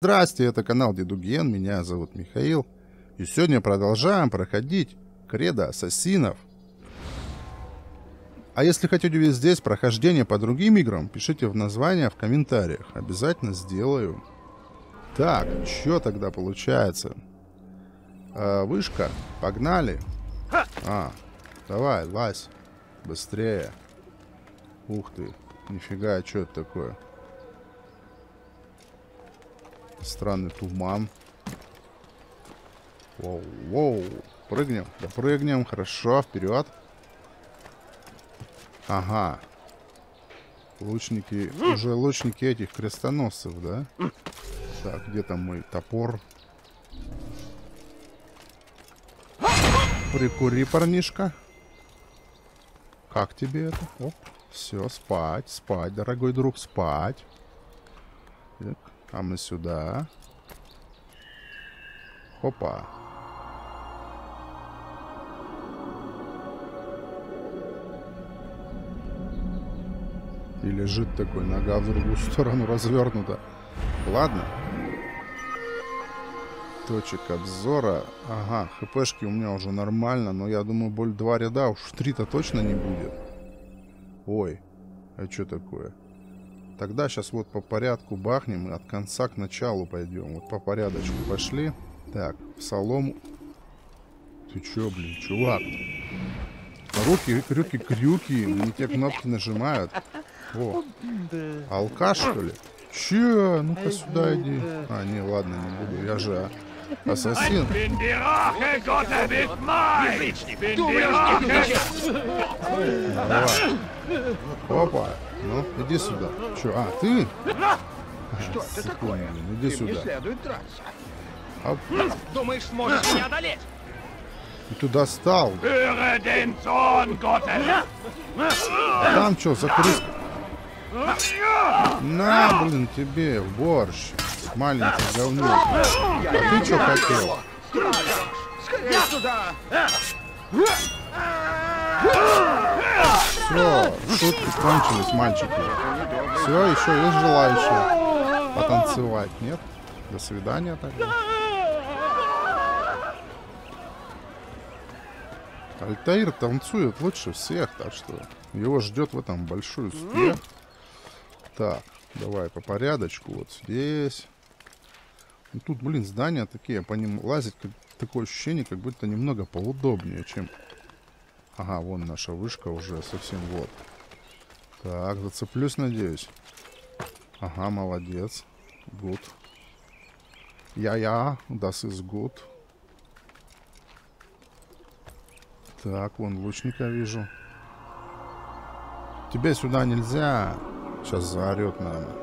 Здрасте, это канал Дедуген, меня зовут Михаил. И сегодня продолжаем проходить Кредо Ассасинов. А если хотите увидеть здесь прохождение по другим играм, пишите в название в комментариях. Обязательно сделаю. Так, что тогда получается? Вышка, погнали. Давай, лазь. Быстрее. Ух ты, нифига, что это такое? Странный туман. Воу, воу. Прыгнем. Да прыгнем. Хорошо, вперед. Ага. Лучники. Уже лучники этих крестоносцев, да? Так, где там мой топор? Прикури, парнишка. Как тебе это? Оп. Все, спать, спать, дорогой друг, спать. Так. А мы сюда. Опа. И лежит такой, нога в другую сторону развернута. Ладно. Точек обзора. Ага, хпшки у меня уже нормально, но я думаю, боль 2 ряда уж 3-то точно не будет. Ой, а что такое? Тогда сейчас вот по порядку бахнем и от конца к началу пойдем. Вот по порядочку пошли. Так, в солому. Ты чё, блин, чувак? Руки, крюки, не те кнопки нажимают. О, алкаш, что ли? Че? Ну-ка сюда иди. А, не, ладно, не буду. Я же ассасин. Давай. Опа. Ну, иди сюда. Че? А, ты? Что это такое? Иди сюда. Не следует драться. Оп. Думаешь, сможешь меня одолеть? И ты достал. Там что, закрыска? На, блин, тебе в борщ. Маленький говнюк. А ты что хотел? Скорее сюда! Все, шутки кончились, мальчики. Все, еще есть желающие потанцевать, нет? До свидания тогда. Альтаир танцует лучше всех, так что его ждет в этом большой успех. Так, давай по порядочку. Вот здесь. И тут, блин, здания такие, по ним лазить, такое ощущение, как будто немного поудобнее, чем... Ага, вон наша вышка уже совсем вот. Так, зацеплюсь, надеюсь. Ага, молодец. Good. Я, das ist good. Так, вон лучника вижу. Тебе сюда нельзя. Сейчас заорет, наверное.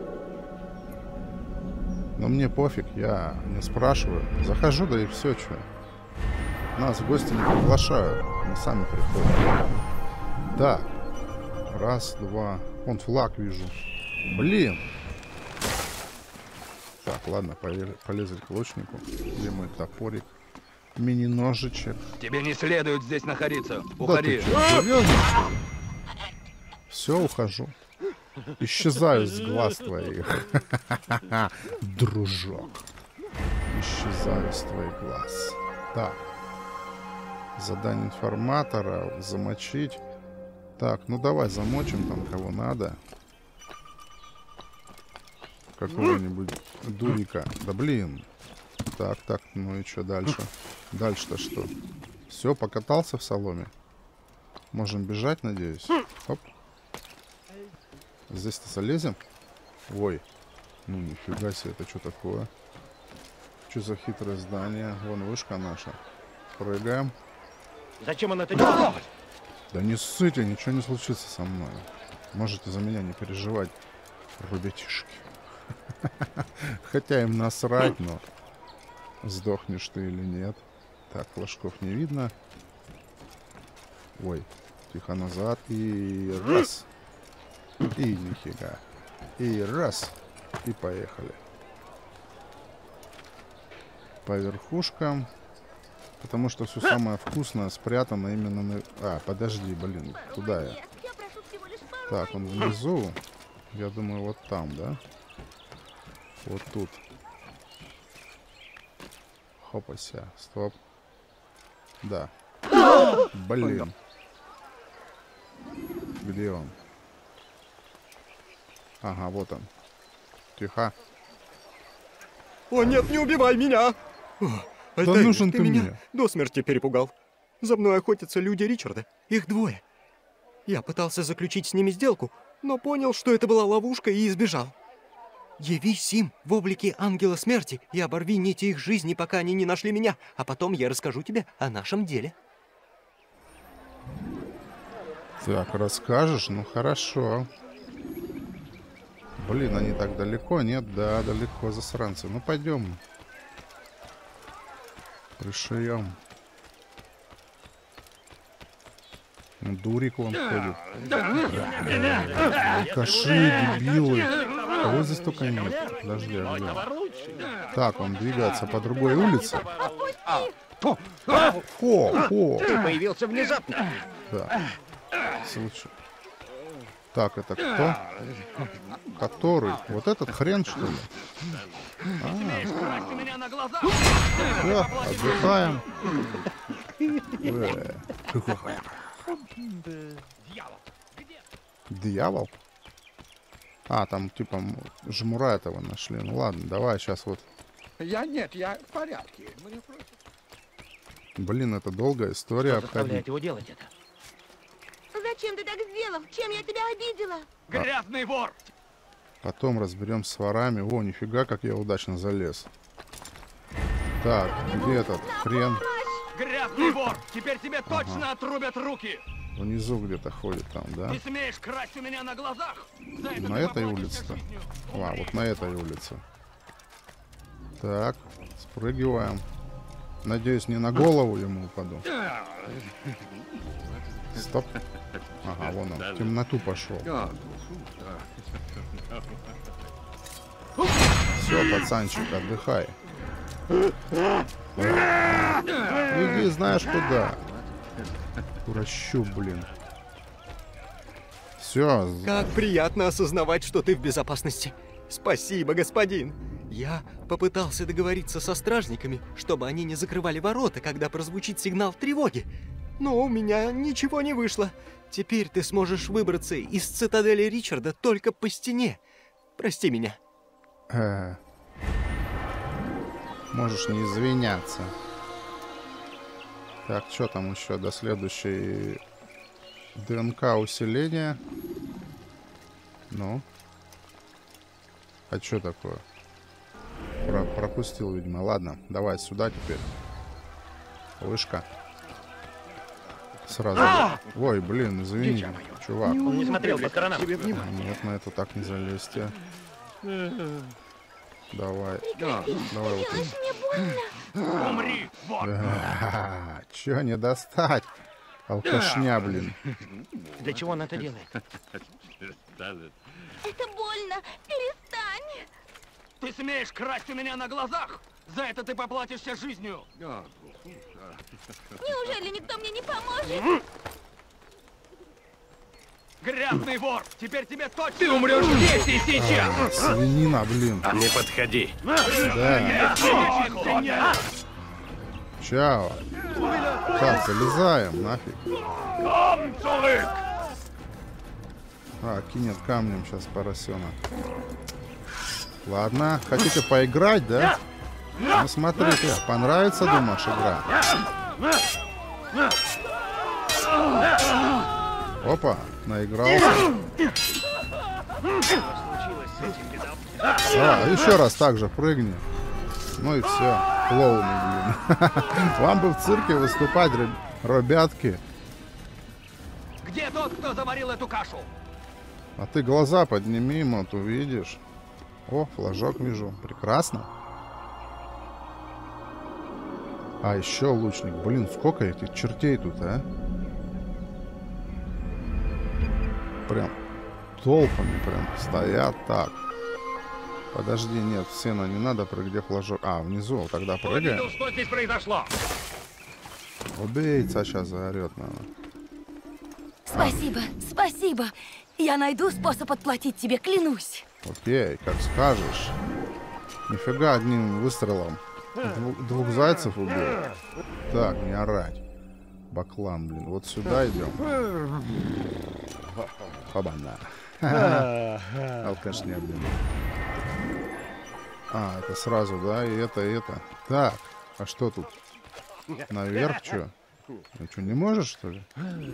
Но мне пофиг, я не спрашиваю. Захожу, да и все, что. Нас в гости не приглашают. Мы сами приходим. Так. Раз, два. Вон флаг вижу. Блин. Так, ладно, полезли к лучнику. Где мой топорик? Мини-ножичек. Тебе не следует здесь находиться. Да Уходи. ты что, серьезно? Все, ухожу. Исчезаю с глаз твоих. Дружок. Исчезаю с твоих глаз. Так. Задание информатора. Замочить. Так, ну давай замочим там кого надо. Какого-нибудь дурика. Да блин. Так, так, ну и что дальше? Дальше-то что? Все, покатался в соломе. Можем бежать, надеюсь. Оп. Здесь-то залезем? Ой. Ну нифига себе, это что такое? Что за хитрое здание? Вон вышка наша. Прыгаем. Зачем он это делает? Да не ссыте, ничего не случится со мной. Можете за меня не переживать, ребятишки. Хотя им насрать, но сдохнешь ты или нет. Так, флажков не видно. Ой, тихо назад. И раз. И нифига. И раз. И поехали. По верхушкам. Потому что все самое вкусное спрятано именно на... А, подожди, блин, куда я? Так, он внизу. Я думаю, вот там, да? Вот тут. Хопася. Стоп. Да. Блин. Где он? Ага, вот он. Тихо. О, нет, не убивай меня! Да нужен ты ты меня мне. до смерти перепугал. За мной охотятся люди Ричарда. Их двое. Я пытался заключить с ними сделку, но понял, что это была ловушка, и избежал. Явись им в облике ангела смерти и оборви нити их жизни, пока они не нашли меня, а потом я расскажу тебе о нашем деле. Так, расскажешь? Ну хорошо. Блин, они так далеко? Нет, да, далеко, засранцы. Ну пойдем. Пришьем. Ну, дурик вон ходит. Алкаши, дебилы. Кого здесь только нет? Подожди, а где? Так, он двигается по другой улице. Фу, фу. Ты появился внезапно. Да. Случай. Так, это кто? Который? Вот этот хрен, что ли? Меня на глазах. Все, отдыхаем. Дьявол? А, там типа жмура этого нашли. Ну ладно, давай сейчас вот. Я в порядке. Мне просто... Блин, это долгая история. Что заставляет его делать это? Зачем ты так сделал? Чем я тебя обидела? Грязный вор! Потом разберемся с ворами. О, нифига, как я удачно залез. Так, где этот хрен? Грязный вор! Теперь тебе точно отрубят руки! Внизу где-то ходит там, да? Ты смеешь красть у меня на глазах? За это На ты этой поплатишься улице-то? жизнью. А, вот на этой улице. Так, спрыгиваем. Надеюсь, не на голову ему упаду. Стоп. Ага, вон он. В темноту пошел. Все, пацанчик, отдыхай. Иди, знаешь куда. Дуращу, блин. Все. Как приятно осознавать, что ты в безопасности. Спасибо, господин. Я попытался договориться со стражниками, чтобы они не закрывали ворота, когда прозвучит сигнал тревоги. Но у меня ничего не вышло. Теперь ты сможешь выбраться из цитадели Ричарда только по стене. Прости меня. Можешь не извиняться. Так, что там еще до следующей ДНК усиления? Ну? А что такое? Пропустил, видимо. Ладно, давай сюда теперь. Вышка. Сразу. Ой, блин, извини, чувак. Он не смотрел по сторонам. Нет, на это так не залезьте. Давай. Давай вот это. Умри, вор! Чё не достать? Алкашня, блин. Для чего он это делает? Это больно. Перестань. Ты смеешь красть у меня на глазах? За это ты поплатишься жизнью! Неужели никто мне не поможет? Грязный вор! Теперь тебе точно... Ты умрешь здесь и сейчас! Свинина, блин. Не подходи. Да. Чао. Так, залезаем, нафиг. А, кинет камнем сейчас поросенок. Ладно, хотите поиграть, да? Ну смотрите, понравится, думаешь, игра? Опа, наигрался. А, еще раз так же прыгни. Ну и все. Клоуны, блин. Вам бы в цирке выступать, ребятки. Где тот, кто заварил эту кашу? А ты глаза подними, мот, увидишь. О, флажок вижу. Прекрасно. А, еще лучник. Блин, сколько этих чертей тут, а? Прям толпами прям стоят так. Подожди, нет, в сено не надо, где флажок. А, внизу, тогда прыгаем. Что здесь произошло? Убийца сейчас заорет, наверное. Спасибо, спасибо. Я найду способ отплатить тебе, клянусь. Окей, как скажешь. Нифига одним выстрелом Двух зайцев убил. Так, не орать. Баклан, блин. Вот сюда идем. Оба-на. Алкашня, блин. А, это сразу, да? И это, и это. Так, а что тут? Наверх, что? А что, не можешь, что ли?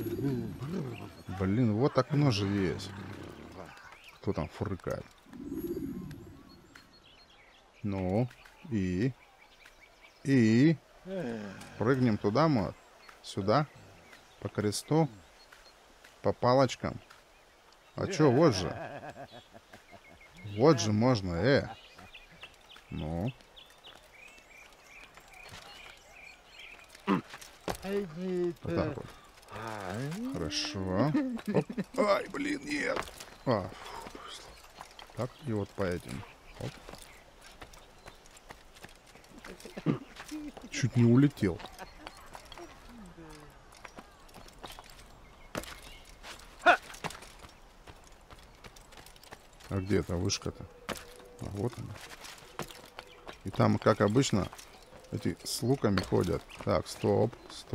Блин, вот окно же есть. Кто там фыркает? Ну, и? Прыгнем туда, мы? Сюда? По кресту? По палочкам? А чё, вот же. Вот же можно, Ну. Вот так вот. Хорошо. Оп. Ай, блин, нет. Так, и вот по этим. Оп. Чуть не улетел. А где эта вышка-то? А вот она. И там, как обычно, эти с луками ходят. Так, стоп.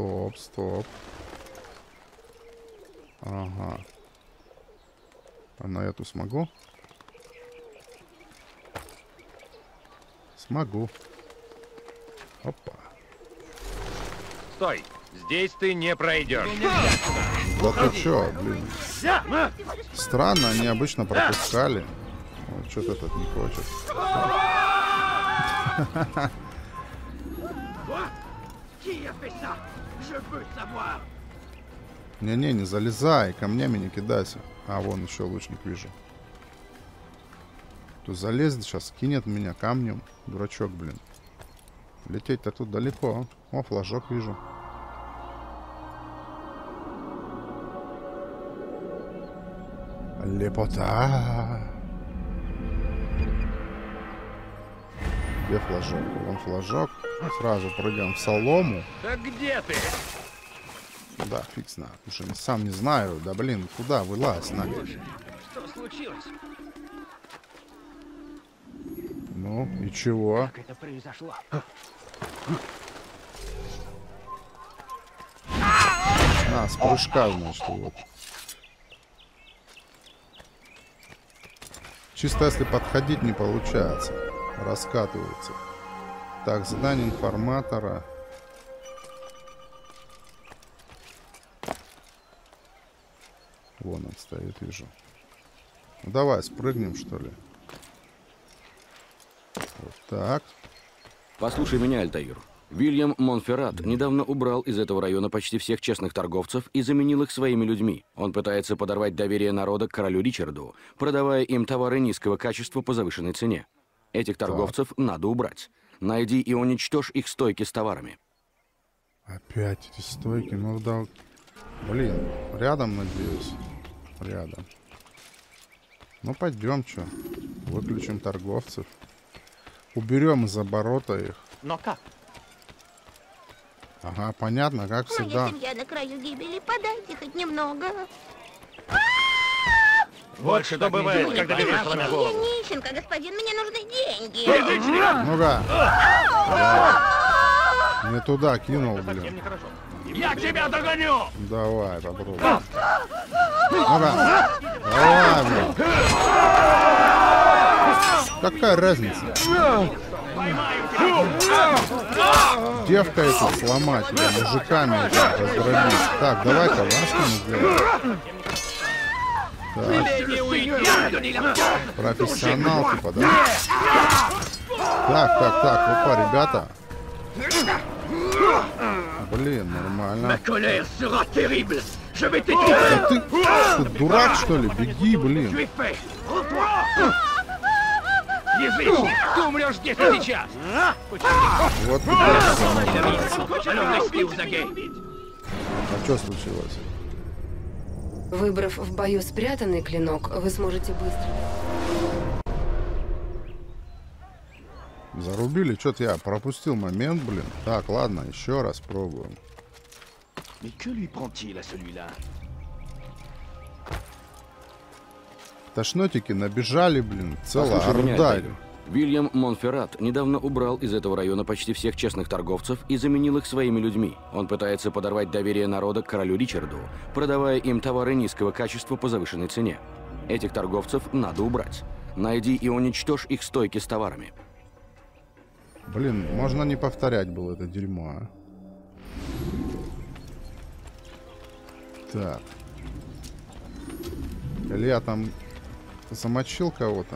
Ага. А на эту смогу? Смогу. Опа. Стой! Здесь ты не пройдешь. Да ты чё, блин? Странно, они обычно пропускали. Вот что-то этот не хочет. Не-не, не залезай, камнями не кидайся. А, вон еще лучник вижу. Тут залезет, сейчас кинет меня камнем. Дурачок, блин. Лететь-то тут далеко. О, флажок вижу. Лепота. Где флажок? Вон флажок. Сразу прыгаем в солому. Да где ты? Да, фиг знает. Уже сам не знаю. Да блин, куда вылазь нафиг? Что случилось? Ну, и чего? Как это произошло? На, с прыжка, значит, вот. Чисто если подходить не получается. Раскатывается. Так, задание информатора. Вон он стоит, вижу. Ну, давай, спрыгнем, что ли. Вот так. Послушай меня, Альтаир. Вильям Монферрат недавно убрал из этого района почти всех честных торговцев и заменил их своими людьми. Он пытается подорвать доверие народа к королю Ричарду, продавая им товары низкого качества по завышенной цене. Этих торговцев надо убрать. Найди и уничтожь их стойки с товарами. Опять эти стойки. Ну да. Блин, рядом, надеюсь. Рядом. Ну пойдем, что. Выключим торговцев. Уберем из оборота их. Но как? Ага, понятно, как всегда. Моя семья на краю гибели. Подайте хоть немного. Вот что бывает, когда ты вышла на голову. Я нищенка, господин. Мне нужны деньги. Ну-ка. Не туда кинул, блин. Я тебя догоню! Давай, попробуй. Ну-ка. Давай, блин. Какая разница? Девка эту сломать, или мужиками раздробить. Так, давай-ка вашему сделаем. Так. Профессионал, типа, да? Так, опа, ребята. Блин, нормально. Да ты что, дурак, что ли? Беги, блин. Язычник, ты умрешь здесь и сейчас! Вот теперь А что случилось? Выбрав в бою спрятанный клинок, вы сможете быстро... Зарубили, что-то я пропустил момент, блин. Так, ладно, еще раз пробуем. Тошнотики набежали, блин, целая Послушай меня, орда. Альтаир. Вильям Монферрат недавно убрал из этого района почти всех честных торговцев и заменил их своими людьми. Он пытается подорвать доверие народа к королю Ричарду, продавая им товары низкого качества по завышенной цене. Этих торговцев надо убрать. Найди и уничтожь их стойки с товарами. Блин, можно не повторять было это дерьмо, а? Так. Или я там замочил кого-то?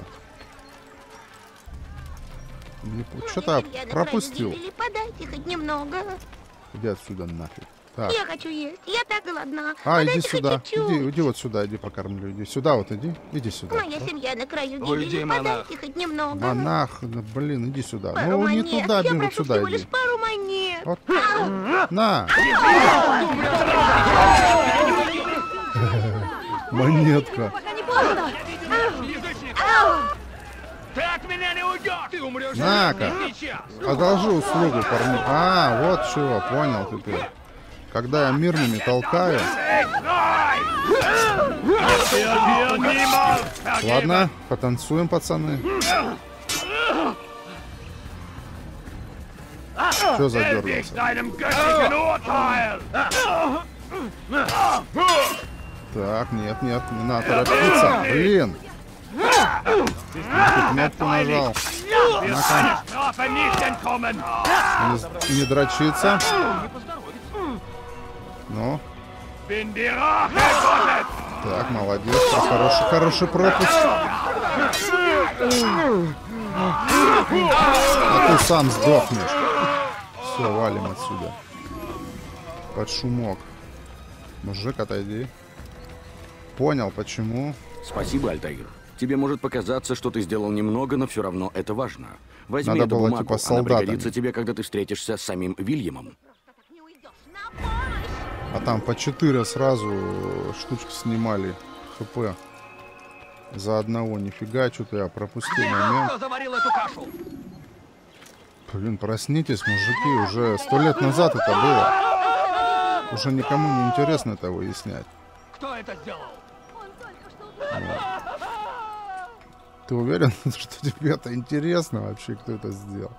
Что-то пропустил. Подайте хоть немного. Иди отсюда нафиг. Так. Я хочу есть. Я так голодна. А, иди Подайте сюда. хоть чуть-чуть. Иди вот сюда, иди покормлю. Иди сюда вот, иди. Иди сюда. Моя семья на краю Уйди, гибели. монах. Подайте хоть немного. Монах, да, блин, иди сюда. Пару Ну, монет. не туда, Я блин, вот прошу сюда всего иди. лишь пару монет. Вот. На! Монетка. Пока не поздно! Ты от меня не уйдешь! Ты умрешь На-ка. сейчас! Одолжи услугу, парни. А, вот чего, понял теперь. Когда я мирными толкаю. Ладно, потанцуем, пацаны. Что задергался? Так, нет, нет, не надо торопиться. Блин. Кнопку нажал. Не дрочиться. Ну. Так, молодец. Хороший пропуск. А ты сам сдохнешь. Все, валим отсюда. Под шумок. Мужик, отойди. Понял, почему. Спасибо, Альтаир. Тебе может показаться, что ты сделал немного, но все равно это важно. Возьми Надо эту было, бумагу, типа, она солдатами. пригодится тебе, когда ты встретишься с самим Вильямом. Не уйдешь. На помощь. А там по 4 сразу штучки снимали. ХП. За одного. Нифига, что-то я пропустил момент. Кто заварил эту кашу? Блин, проснитесь, мужики. Уже 100 лет назад это было. Уже никому не интересно это выяснять. Кто это сделал? Ты уверен, что тебе это интересно вообще, кто это сделал?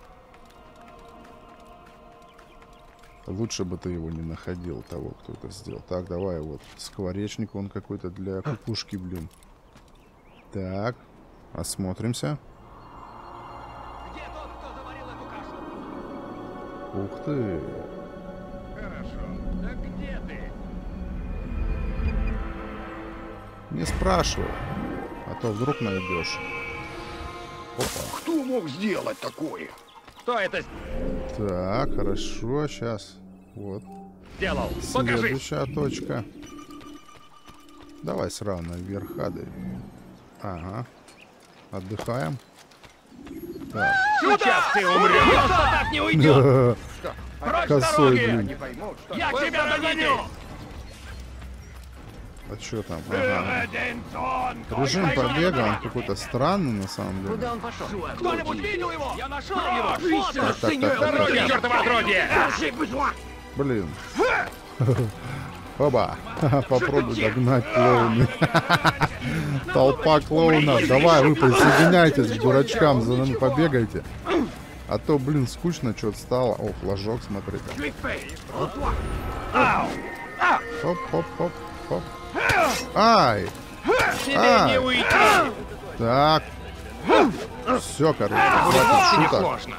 Лучше бы ты его не находил, того, кто это сделал. Так, давай, вот, скворечник он какой-то для кукушки, блин. Так, осмотримся. Где тот, кто заварил эту кашу? Ух ты. Хорошо. Так где ты? Не спрашивай, а то вдруг найдешь. Опа. Кто мог сделать такое? Кто это Так, хорошо, сейчас. Вот. сделал? Покажи! Следующая точка. Давай сразу наверх, Ады. Ага. Отдыхаем. Так. Сейчас ты умрешь! Просто так не уйдет! Прочь с Косой, дороги! блин. Я тебя догоню! А что там? Ага. Режим побега, он какой-то странный на самом деле. Куда он пошел? Кто-нибудь видел его? Я нашел его! Вот он! Так. Чёртово отродье! Блин. Оба. Попробуй догнать клоуны. Толпа клоунов. Давай, вы присоединяйтесь к дурачкам, за нами побегайте. А то, блин, скучно что-то стало. О, флажок, смотри-ка. Хоп. Ай! Тебе не уйти! Так. Все, короче, хватит шуток. Сложно.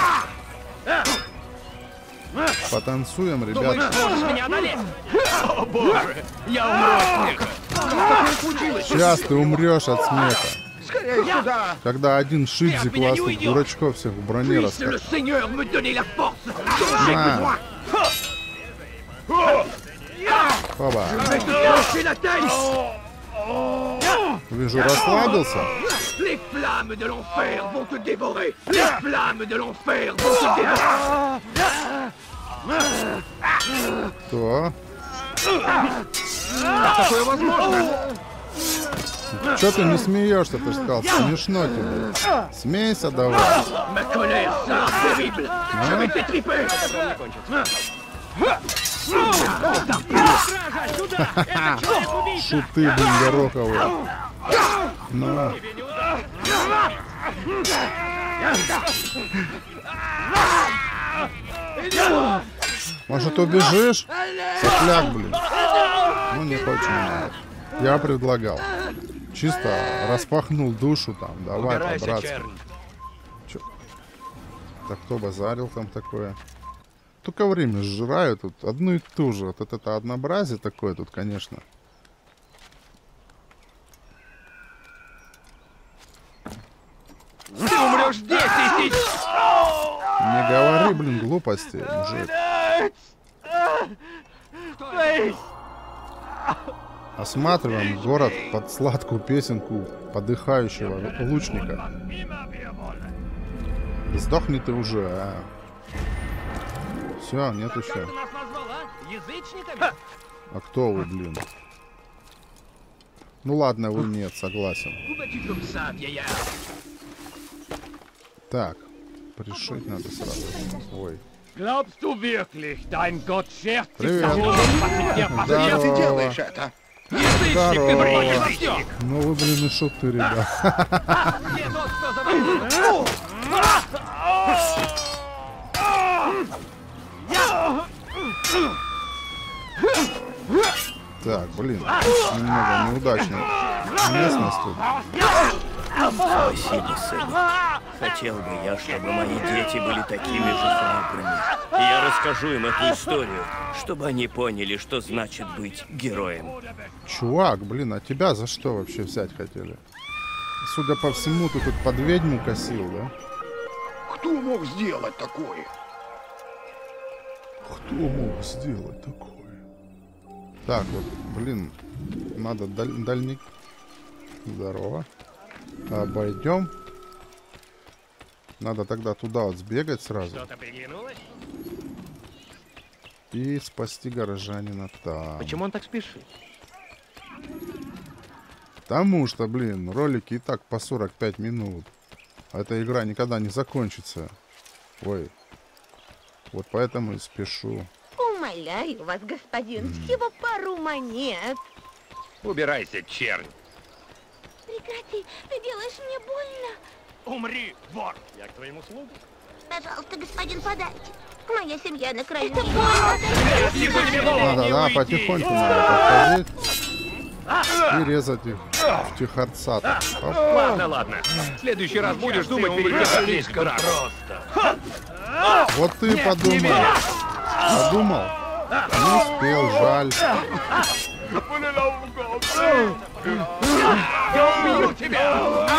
Потанцуем, ребята. Можешь меня одолеть? О боже! Я умру от смеха! Как случилось? Сейчас ты умрешь от смеха. Скорее сюда! Когда один Шидзи Ты от меня не классных уйдешь. дурачков всех в броне Puisse раскатал. le Seigneur me donner la force dont j'ai На. besoin! Оба. Je vais te trancher la tête! Вижу, расслабился. Les flammes de l'enfer vont te dévorer! Les flammes de l'enfer vont te dévorer! Кто? Такое возможно! Че ты не смеешься? Ты же сказал, смешно тебе. Смейся давай. Ma colère sera terrible! Je vais t'étriper! Шуты, блин, гороховые. Ну. Может, убежишь? Сопляк, блин. Ну, не хочет. Я предлагал. Чисто распахнул душу там. Давай, по-братски. Так кто базарил там такое? Только время сжираю тут. Одну и ту же. Вот это однообразие такое тут, конечно. Ты умрешь здесь и сейчас! Не говори, блин, глупости, мужик. Осматриваем город под сладкую песенку подыхающего лучника. Сдохни ты уже, а. Все, нет еще. А кто вы, блин? Ну ладно, вы нет, согласен. Так, пришить надо сразу. Ой. Glaubst du wirklich, dein Gott schert sich Привет. darum, was mit dir passiert? Ты делаешь это? Язычник, ты броненосёк! Ну вы, блин, и шуты, ребят. Где тот, кто завалил? Так, блин, немного неудачная местность тут. Спасибо, сын. Хотел бы я, чтобы мои дети были такими же храбрыми. Я расскажу им эту историю, чтобы они поняли, что значит быть героем. Чувак, блин, а тебя за что вообще взять хотели? Судя по всему, ты тут под ведьму косил, да? Кто мог сделать такое? Кто мог сделать такое? Так, вот, блин, надо дальник. Здорово. Обойдем. Надо тогда туда вот сбегать сразу. Что-то приглянулось? И спасти горожанина там. Почему он так спешит? Потому что, блин, ролики и так по 45 минут. А эта игра никогда не закончится. Ой. Вот поэтому и спешу. Умоляю вас, господин, всего пару монет. Убирайся, чернь. Прекрати, ты делаешь мне больно. Умри, вор! Я к твоим услугам. Пожалуйста, господин, подайте. Моя семья на краю. Это Надо, да, потихоньку надо подходить. И резать их в тихорца. Ладно, ладно. В следующий раз будешь думать перед тем, как лезть к просто. Вот ты подумал. Подумал? Не успел, жаль. Я убью тебя!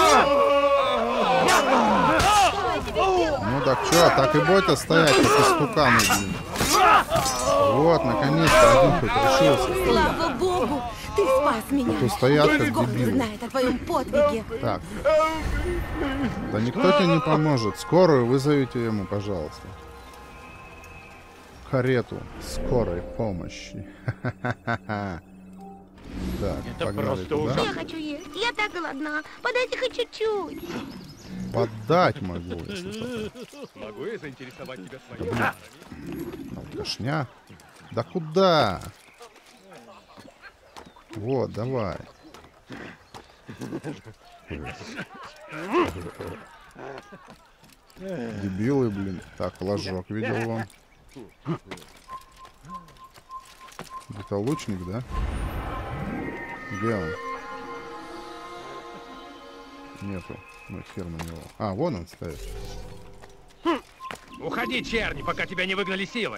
Ну так что, так и будете стоять, как истуканы, блин. Вот, наконец-то один хоть решился. Слава богу, ты спас меня. А то стоят как Весь город дебилы. знает о твоем подвиге. Так. Да никто тебе не поможет. Скорую вызовите ему, пожалуйста. Карету скорой помощи. Так, Это погнали просто туда. Я хочу есть. Я так голодна. Подайте хоть чуть-чуть. Поддать могу, если что. Могу я заинтересовать тебя своим? Алкашня. Да куда? Вот, давай. Дебилы, блин. Так, флажок видел вон. Это лучник, да? Где он? Нету. Ну, хер на него. А, вон он стоит. Уходи, черни, пока тебя не выгнали силой.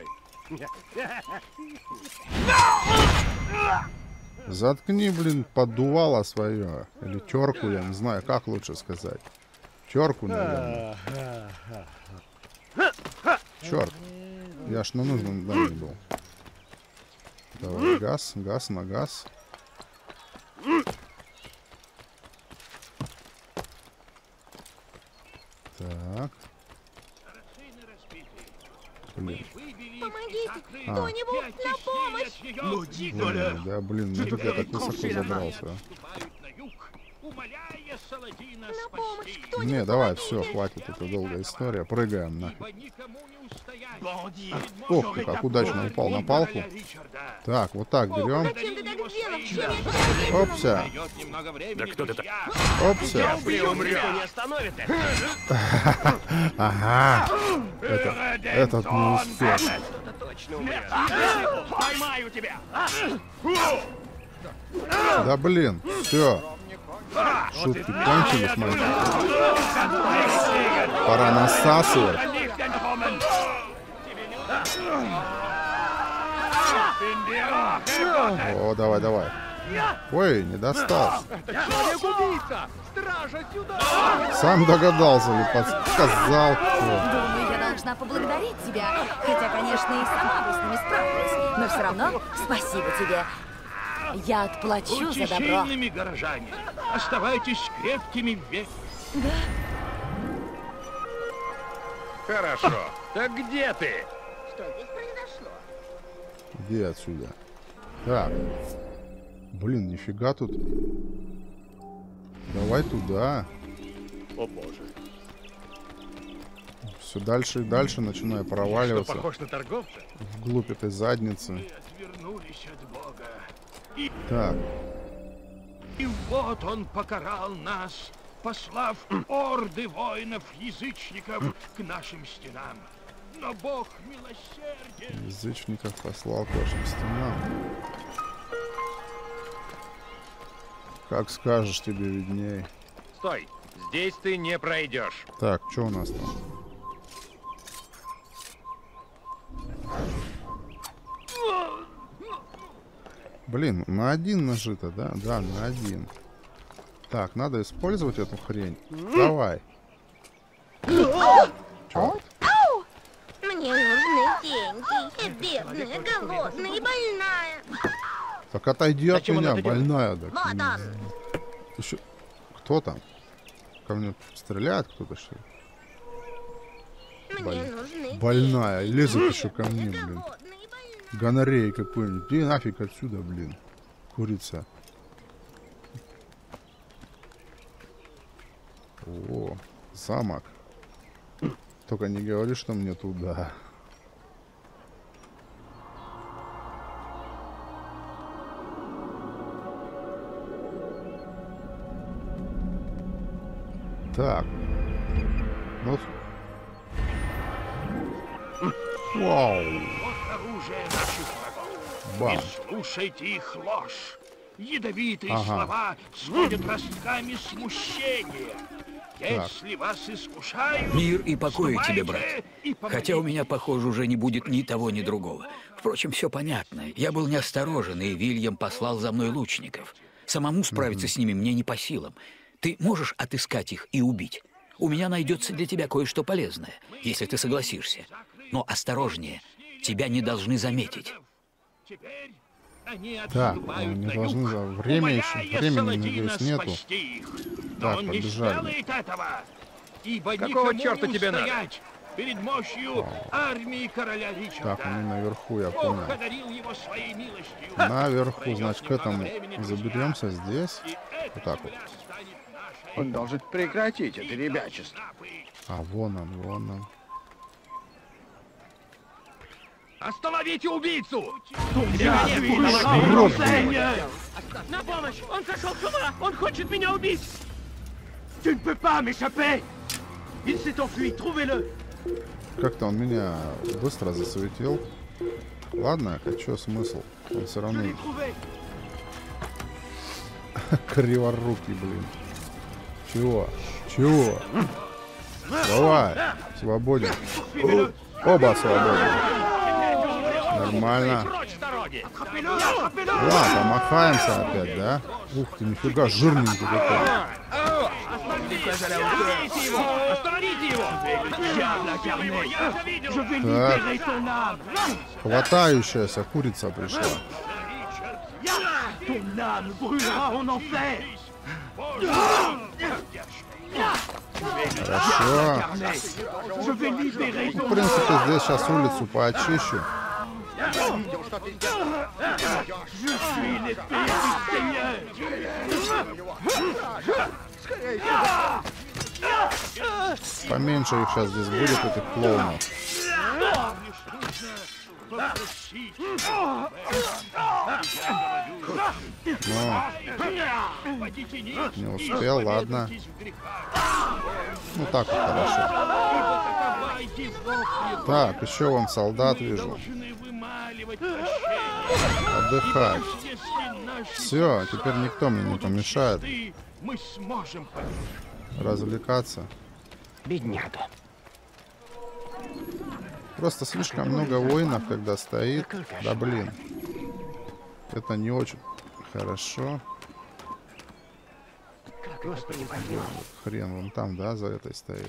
Заткни, блин, поддувало свое. Или терку, я не знаю, как лучше сказать. Терку, наверное. Черт. Я ж на нужном дании был. Давай, газ, газ на газ. Так. Блин. Помогите, кто-нибудь на помощь. Ой, да, блин, ну как я так высоко забрался. умоляя Саладина На помощь спасти. кто-нибудь Не, давай, помогите. все, хватит, это долгая история. Прыгаем нафиг. Ибо никому не устоять. Ох ты, как удачно упал на палку. Так, вот так берем. Зачем ты так сделал? Чем я тебя Опся, Пройдет немного времени, Да кто ты друзья. опся. Никто не остановит это. Ага. Этот не успел. Что-то точно умрет. Поймаю тебя. Да блин, все. Шутки кончились, мальчики. Пора насасывать. О, давай, давай. Ой, не достал. Человек-убийца! Стража, сюда! Сам догадался или подсказал кто. Думаю, я должна поблагодарить тебя. Хотя, конечно, и сама бы с ними справилась. Но все равно спасибо тебе. Я отплачу Будьте за добро. сильными, горожане. Оставайтесь крепкими в вере. Хорошо. Так где ты? Что здесь произошло? Иди отсюда. Так. Блин, нифига тут. Давай туда. О боже. Все дальше и дальше начинаю Что, проваливаться похож на торговца? вглубь этой задницы. Мы отвернулись от Бога. Так, И вот он покарал нас, послав орды воинов-язычников к нашим стенам. Но Бог милосерден. язычников послал к вашим стенам. Как скажешь, тебе видней. Стой. Здесь ты не пройдешь. Так, что у нас там? Блин, на один нажито, да? Да, на один. Так, надо использовать эту хрень. Давай. Чёрт. Мне нужны деньги. Я бедная, голодная и больная. Так отойди от Зачем он меня, это делает? больная. Так, Вот он. Еще... Кто там? Ко мне стреляет кто-то, что ли? Мне нужны Больная. деньги. Лезет еще ко мне, блин. Голодная и больная. Гонорей какой-нибудь. Иди нафиг отсюда, блин. Курица. О, замок. Только не говори, что мне туда. Так. Ну. Вау. Вот оружие наших врагов. Бам. Не слушайте их ложь. Ядовитые Ага. слова сводят ростками смущения. Если вас искушают... Мир и покой тебе, брат. вступайте и Хотя у меня, помолитесь. похоже, уже не будет ни того, ни другого. Впрочем, все понятно. Я был неосторожен, и Вильям послал за мной лучников. Самому справиться с ними мне не по силам. Ты можешь отыскать их и убить? У меня найдется для тебя кое-что полезное, если ты согласишься. Но осторожнее, тебя не должны заметить. Теперь они Так, отступают не на должны юг, за времени еще. умоляя Времени, Саладина надеюсь, нету. спасти их. Но Так, он не побежали. сделает этого, ибо Какого никому черта не тебе надо? устоять перед мощью армии короля Ричарда. Так, они наверху, я Бог понял. одарил его своей милостью. Наверху, Пройдет значит, к немного этому времени, друзья, заберемся здесь. и эта Вот так вот. земля станет нашей. Он должен прекратить это ребячество. А, вон он, вон он. Остановите убийцу! На помощь! Он сошел с ума! Он хочет меня убить! Tu ne peux pas m'échapper! Il s'est enfui, trouvez-le! Как-то он меня быстро засветил. Ладно, а что смысл? Он все равно Trouvé! криворукий, блин. Чего? Чего? Давай, свободен. Оба свободен. Нормально. Прочь с дороги! Ладно, помахаемся опять, да? Ух ты, нифига, жирненький такой. Остановите его! Остановите его! Я же видел! Так, хватающаяся курица пришла. Ton âme brûlera en enfer! Хорошо. Je vais libérer В ton принципе, здесь сейчас улицу поочищу. что ты сделал. Поменьше их сейчас здесь будет, этих клоунов. Не успел, ладно. Ну так вот хорошо. Так, еще вон солдат вижу. Отдыхать. Все, теперь никто мне не помешает развлекаться. Бедняга. Просто слишком много воинов, когда стоит. Да блин. Это не очень хорошо. Хрен вон там, да, за этой стоит.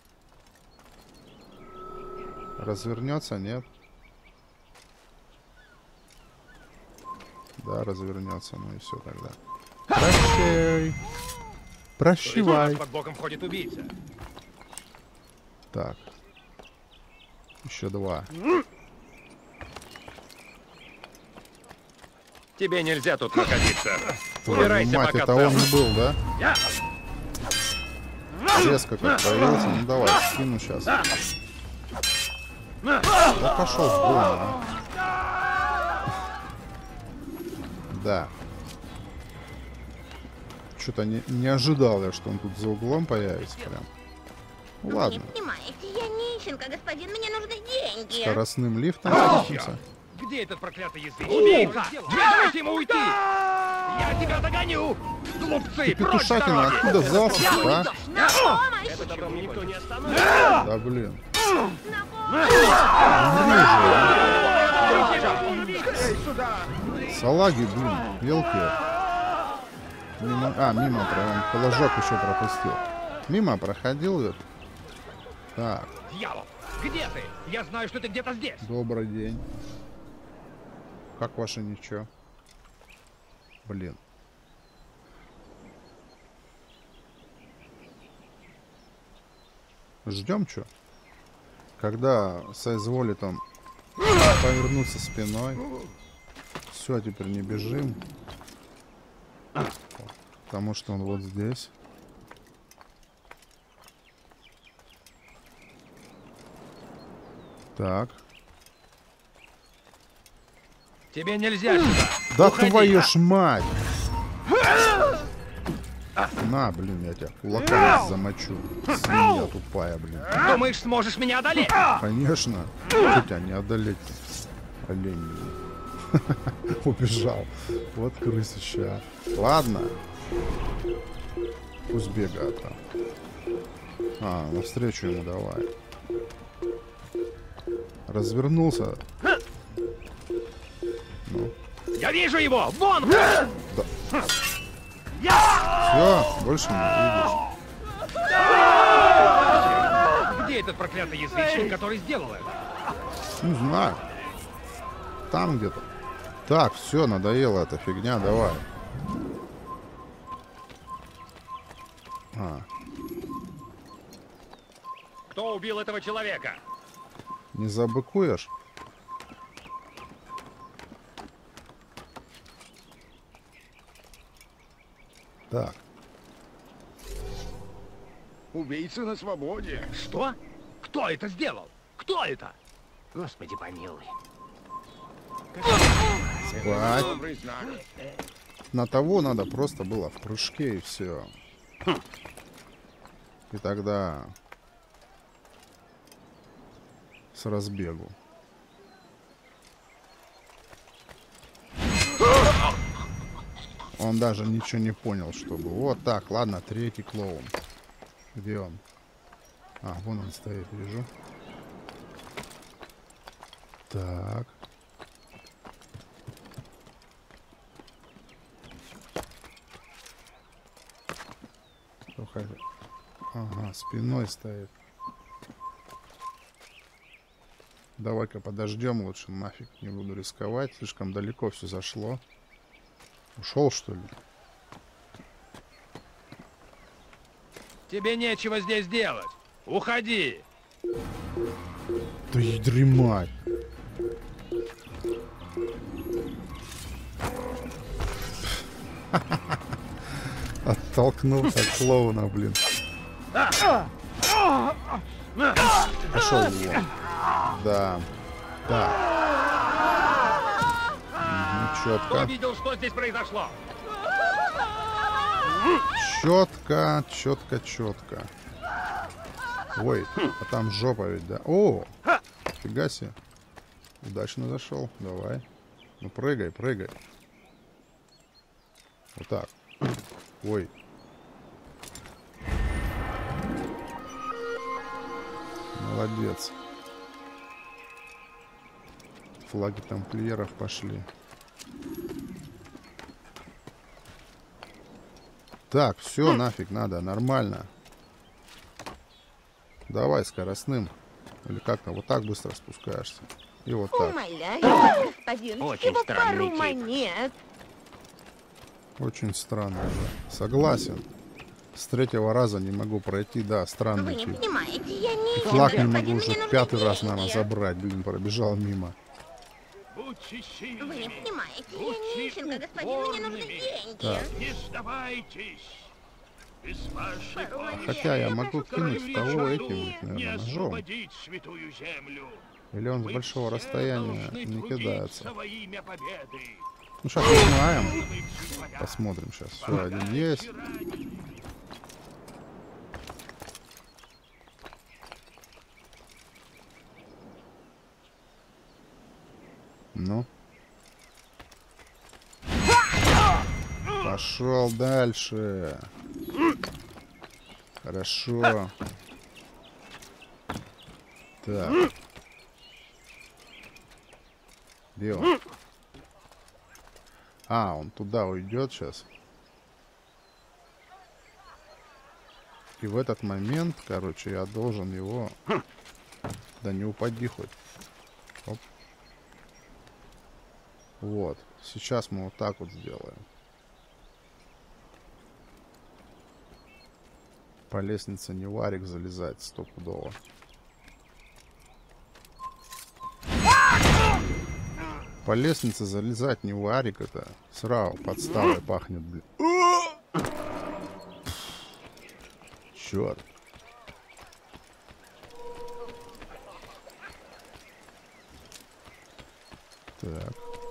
Развернется, нет? Да, развернется. Ну и все тогда. Прощай. Прощай. Под боком ходит убийца. Так. Еще два. Тебе нельзя тут находиться. Твою Убирайся, мать, пока это он цел. был, да? Резко как появился. Ну давай, скину сейчас. Да пошел в бой, а. Да. Что-то не ожидал я, что он тут за углом появится прям. Ну, ладно. Не понимаете, я нищенка, господин, мне нужны деньги. Скоростным лифтом спустимся. Где этот проклятый язык? Убийца! Не дайте ему уйти! Я тебя догоню! Глупцы, Ты прочь с петушатина, дороги! откуда взялся, а? На помощь! Это добром никто не остановит. Да блин. Салаги, блин, елки. Мимо, положок еще пропустил. Мимо проходил ведь. Так. Дьявол, где ты? Я знаю, что ты где-то здесь. Добрый день. Как ваше ничего? Блин. Ждем что? Когда соизволит он повернуться спиной. Все, теперь не бежим. Потому что он вот здесь. Так. Тебе нельзя сюда. Да Уходи. твою ж мать! На, блин, я тебя кулаками замочу. Свинья тупая, блин. Думаешь, сможешь меня одолеть? Конечно. Что тебя не одолеть? Олень. Убежал. Вот крысища. Ладно. Пусть бегает там. Навстречу ему давай. Развернулся. Ну. Я вижу его! Вон! Да. Все, больше не видишь. Где этот проклятый язычник, который сделал это? Не знаю. Там где-то. Так, все, надоела эта фигня, давай. Кто убил этого человека? Не забыкуешь? Так. Убийца на свободе. Что? Кто это сделал? Кто это? Господи помилуй. Спать. Добрый знак. На того надо просто было в прыжке и все. И тогда с разбегу. Он даже ничего не понял, чтобы... Вот так, ладно, третий клоун. Где он? Вон он стоит, вижу. Так. Ага, спиной стоит. Давай-ка подождем лучше, нафиг. Не буду рисковать, слишком далеко все зашло. Ушел, что ли? Тебе нечего здесь делать. Уходи. Да ядри мать. Оттолкнулся от клоуна, блин. Пошел его. Да. Да. Четко. Увидел, что здесь произошло. Четко, четко, четко. Ой, а там жопа ведь, да? О, фига себе. Удачно зашел. Давай. Ну прыгай, прыгай. Вот так. Ой. Молодец. Флаги тамплиеров пошли. Так, все, нафиг надо, нормально. Давай скоростным. Или как-то вот так быстро спускаешься. И вот так. Умоляю, господин, Очень всего странный пару тип. монет. Очень странно, да. Согласен. С третьего раза не могу пройти, да, Вы странный не тип. понимаете, я не... Флаг не господин, могу уже мне нужны пятый раз, деньги. наверное, забрать. Блин, пробежал мимо. Будьте Вы сильными. не понимаете, я Будьте нищенка, господин, мне нужны упорными. деньги. Так. Не сдавайтесь. Без вашей Пару помощи Хотя я могу королю кинуть того Ричарду этим, вот, не наверное, ножом. освободить святую землю. Или он с Мы большого все расстояния должны не трудиться кидается. во имя победы. Ну, сейчас узнаем. Мы всегда Посмотрим сейчас. Все, один есть. Ну. Пошел дальше. Хорошо. Так. Где он? А, он туда уйдет сейчас. И в этот момент, короче, я должен его... Да не упади хоть. Оп. Вот. Сейчас мы вот так вот сделаем. По лестнице не варик залезать стопудово. По лестнице залезать не варик, это сразу подставой пахнет, блин. Черт. Так.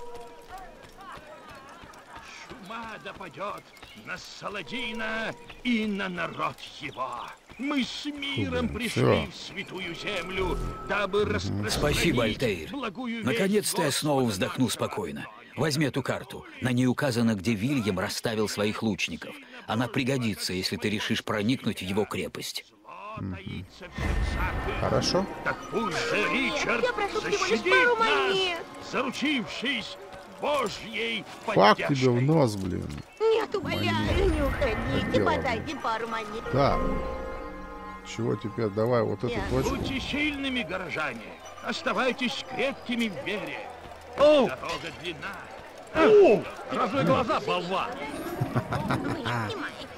Чума допадет на Саладина и на народ его. Мы с миром Блин, пришли всё. в святую землю, дабы распространить Спасибо, Альтаир. благую весть Наконец-то я снова Господа вздохну нашего. спокойно. Возьми эту карту. На ней указано, где Вильям расставил своих лучников. Она пригодится, если ты решишь проникнуть в его крепость. Зло таится в сердцах их. Хорошо. Так пусть же Ричард я прошу всего лишь защитит пару нас, монет. заручившись Божьей Фак тебе в поддержкой. нос, блин. Нет, умоляю, не уходите, Дело. подайте пару монет. Так. Чего теперь? Давай вот эту Я. точку. Будьте сильными, горожане. Оставайтесь крепкими в вере. Дорога длинна. Разуй глаза, болван! Вы не понимаете.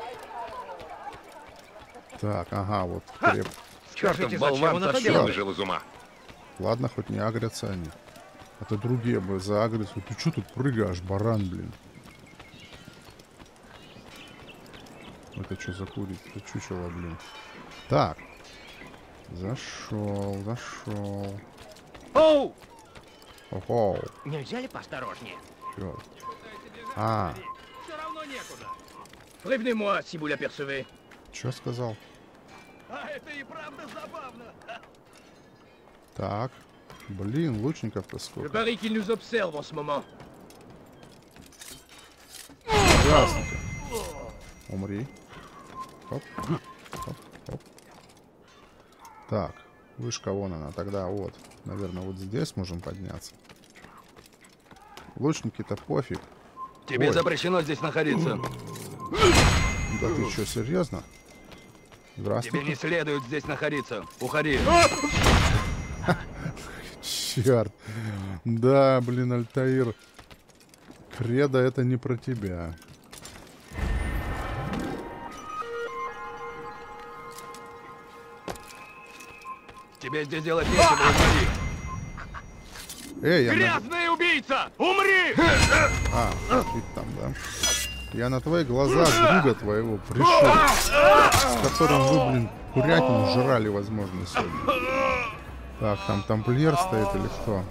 Так, ага, вот креп. Чертов он болван совсем отсюда? выжил из ума. Ладно, хоть не агрятся они. А то другие бы заагрятся. Ты что тут прыгаешь, баран, блин? Это что за курица? Это чучело, блин. Так. Зашел, зашел. Оу! Ого. Нельзя ли поосторожнее? Чёрт. А, Все равно некуда. Prévenez-moi, si vous l'apercevez. что сказал? А это и правда забавно. Так. Блин, лучников-то Je сколько. parie qu'il nous observe en ce moment. Ясненько. Умри. Хоп. Хоп. Хоп. Так. Вышка вон она. Тогда вот. Наверное, вот здесь можем подняться. Лучники-то пофиг. Тебе Ой. запрещено здесь находиться. Да ты что, серьезно? Тебе Здравствуйте. не следует здесь находиться. Уходи. Черт. Да, блин, Альтаир. Кредо это не про тебя. Тебе здесь делать нечего, уходи. Эй, я... Грязный убийца! Умри! А, ты там, да? Я на твои глаза друга твоего пришел, с которым вы, блин, курятину жрали, возможно, сегодня. Так, там тамплиер стоит или кто?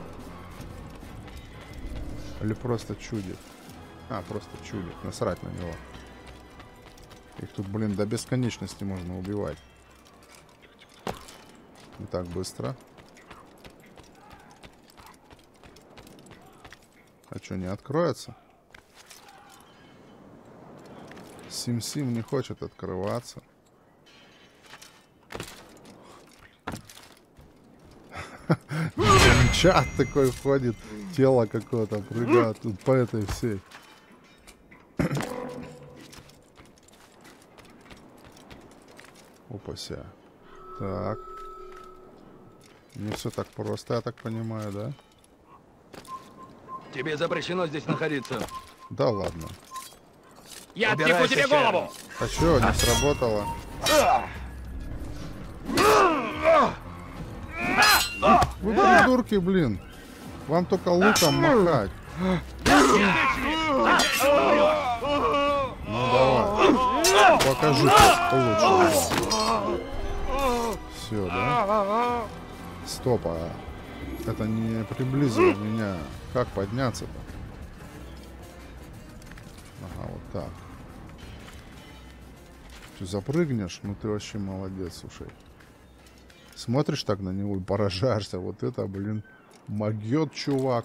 Или просто чудит? А, просто чудит. Насрать на него. Их тут, блин, до бесконечности можно убивать. Не так быстро. А что, не откроется? Сим-Сим не хочет открываться. Чат такой ходит, тело какое-то прыгает тут по этой всей. Опася. Так. Не все так просто, я так понимаю, да? Тебе запрещено здесь находиться. Да ладно. Я отсеку тебе голову! А что, не сработало? Вы придурки, блин. Вам только луком махать. Ну давай. Покажи лучше. Все, да? Стоп, а это не приблизило меня. Как подняться-то? Ага, вот так. Ты запрыгнешь? Ну ты вообще молодец, слушай. Смотришь так на него и поражаешься. Вот это, блин, могет, чувак.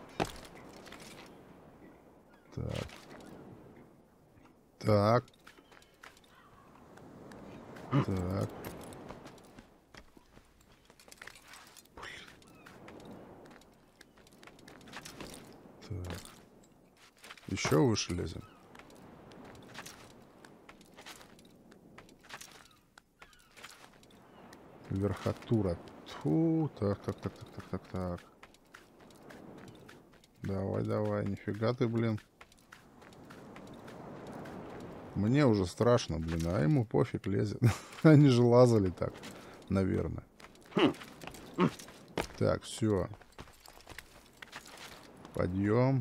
Так. Так. Так. Так. Еще выше лезем. Верхотура. Тьфу. Так. Давай. Нифига ты, блин. Мне уже страшно, блин. А ему пофиг, лезет. Они же лазали так, наверное. Так, все. Подъем.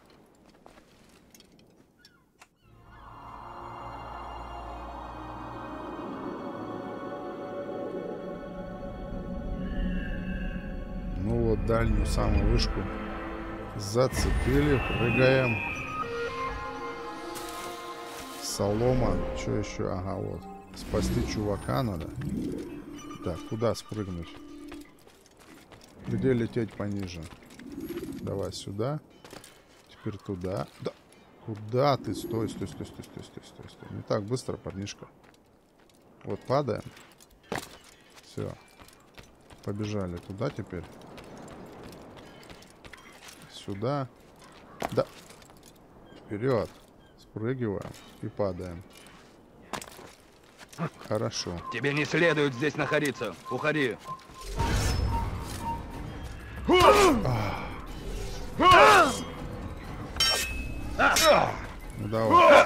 Ну вот, дальнюю самую вышку зацепили. Прыгаем. Солома. Что еще? Ага, вот. Спасти чувака надо. Так, куда спрыгнуть? Где лететь пониже? Давай сюда. Теперь туда. Да. Куда ты? Стой. Не так быстро, парнишка. Вот падаем. Все. Побежали туда теперь. Сюда. Да. Вперед. Спрыгиваем и падаем. Хорошо. Тебе не следует здесь находиться. Уходи. Ну давай.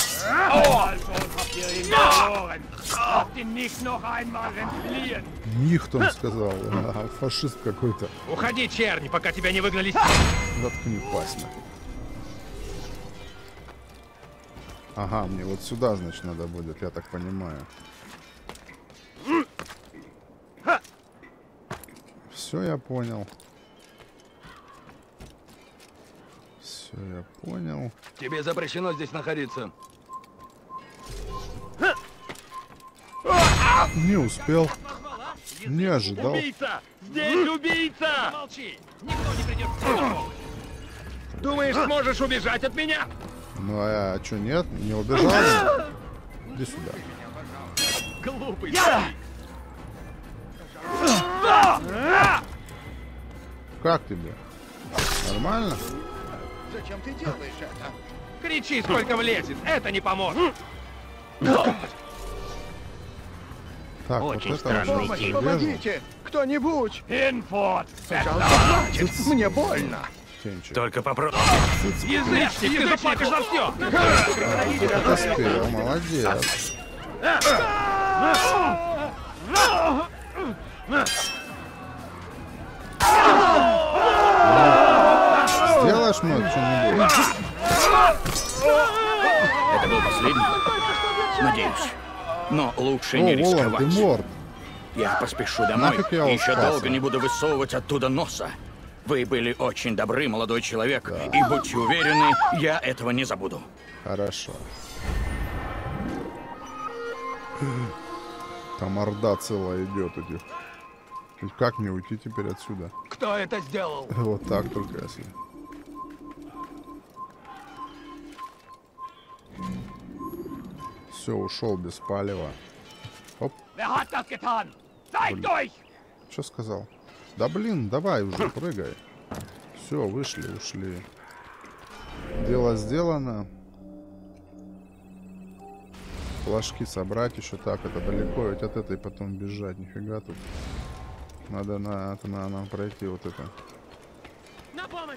Нихт, он сказал. Ага, фашист какой-то. Уходи, черни, пока тебя не выгнали. Заткни пасть. Ага, мне вот сюда, значит, надо будет, я так понимаю. Все, я понял. Все, я понял. Тебе запрещено здесь находиться. Не успел. Не ожидал. Убийца! Здесь убийца! Молчи! Никто не придет к тебе. Думаешь, сможешь убежать от меня? Ну а что, нет? Не убежал? Иди сюда. Глупый. Как тебе? Нормально? Зачем ты делаешь это? Кричи, сколько влезет. Это не поможет. Так, очень вот это Помощь, помогите! Кто-нибудь! Инфот! Хватит! Мне больно! Тенчик. Только попробуй. Язычник, ты заплатишь за все! Это спел, молодец. Сделаешь мне что-нибудь? Это был Но лучше не рисковать. Волан-де-Морт. Я поспешу домой. Нафиг я Еще спасся? долго не буду высовывать оттуда носа. Вы были очень добры, молодой человек. Да. И будьте уверены, я этого не забуду. Хорошо. Там орда целая идет этих. И как мне уйти теперь отсюда? Кто это сделал? Вот так только если. Все, ушел без палева. Оп. Wer hat das getan? Zeigt euch! Что сказал? Да блин, давай уже, прыгай. Все, вышли, ушли. Дело сделано. Флажки собрать еще так, это далеко, ведь от этой потом бежать, нифига тут. Надо нам пройти вот это. На помощь!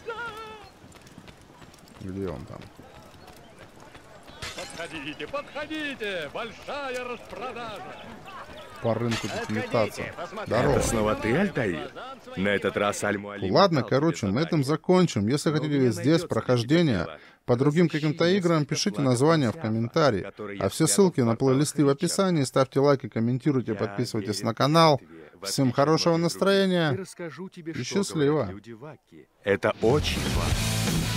Где он там? Подходите, подходите! Большая распродажа! По рынку тут метаться. Здорово. Это снова ты, Альтаир? На этот раз Аль-Муалим. Ладно, короче, на этом закончим. Если хотите здесь прохождение по другим каким-то играм, пишите название в комментарии. А все ссылки на плейлисты в описании. Ставьте лайки, комментируйте, подписывайтесь на канал. Всем хорошего настроения и счастливо. Это очень важно.